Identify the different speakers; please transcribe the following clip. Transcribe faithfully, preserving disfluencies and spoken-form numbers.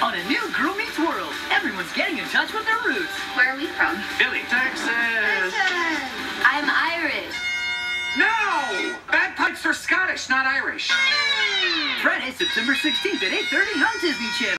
Speaker 1: On a new Girl Meets World, everyone's getting in touch with their roots.
Speaker 2: Where are we from?
Speaker 3: Philly, Texas.
Speaker 2: Texas. I'm Irish.
Speaker 3: No! Bagpipes are Scottish, not Irish.
Speaker 1: Friday, September sixteenth at eight thirty on Disney Channel.